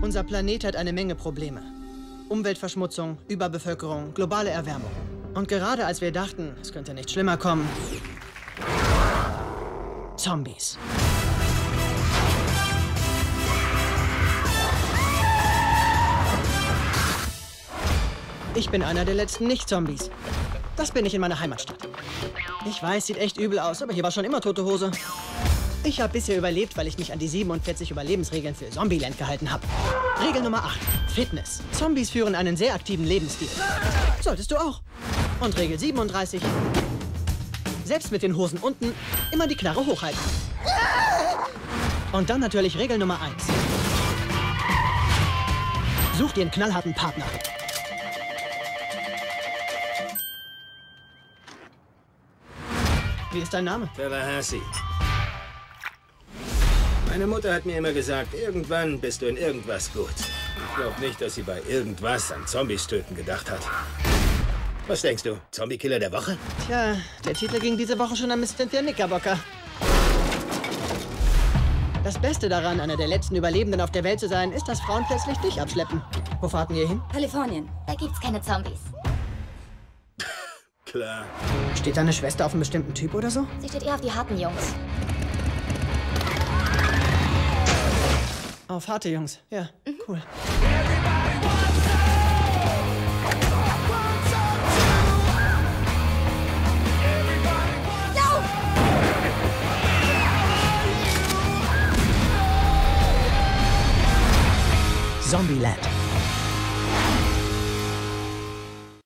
Unser Planet hat eine Menge Probleme. Umweltverschmutzung, Überbevölkerung, globale Erwärmung. Und gerade als wir dachten, es könnte nicht schlimmer kommen, Zombies. Ich bin einer der letzten Nicht-Zombies. Das bin ich in meiner Heimatstadt. Ich weiß, sieht echt übel aus, aber hier war schon immer tote Hose. Ich habe bisher überlebt, weil ich mich an die 47 Überlebensregeln für Zombieland gehalten habe. Regel Nummer 8. Fitness. Zombies führen einen sehr aktiven Lebensstil. Solltest du auch. Und Regel 37. Selbst mit den Hosen unten immer die Knarre hochhalten. Und dann natürlich Regel Nummer 1. Such dir einen knallharten Partner. Wie ist dein Name? Tallahassee. Meine Mutter hat mir immer gesagt, irgendwann bist du in irgendwas gut. Ich glaube nicht, dass sie bei irgendwas an Zombies töten gedacht hat. Was denkst du? Zombie-Killer der Woche? Tja, der Titel ging diese Woche schon an Miss Cynthia Knickerbocker. Das Beste daran, einer der letzten Überlebenden auf der Welt zu sein, ist, dass Frauen plötzlich dich abschleppen. Wo fahrten ihr hin? Kalifornien. Da gibt's keine Zombies. Klar. Steht deine Schwester auf einen bestimmten Typ oder so? Sie steht eher auf die harten Jungs. Auf harte Jungs, ja, cool. Zombieland.